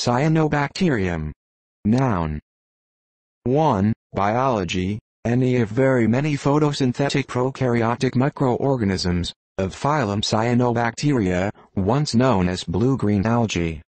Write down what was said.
Cyanobacterium. Noun. 1. Biology. Any of very many photosynthetic prokaryotic microorganisms, of phylum Cyanobacteria, once known as blue-green algae.